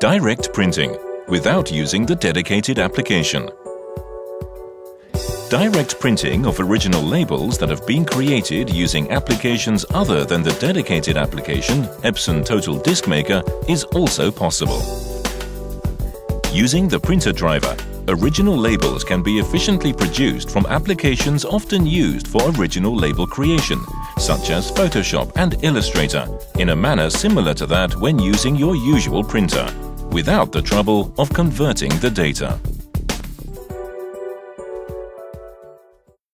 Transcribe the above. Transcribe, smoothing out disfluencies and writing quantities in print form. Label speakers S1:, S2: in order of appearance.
S1: Direct printing, without using the dedicated application. Direct printing of original labels that have been created using applications other than the dedicated application, Epson Total Disc Maker, is also possible. Using the printer driver, original labels can be efficiently produced from applications often used for original label creation, such as Photoshop and Illustrator, in a manner similar to that when using your usual printer, without the trouble of converting the data.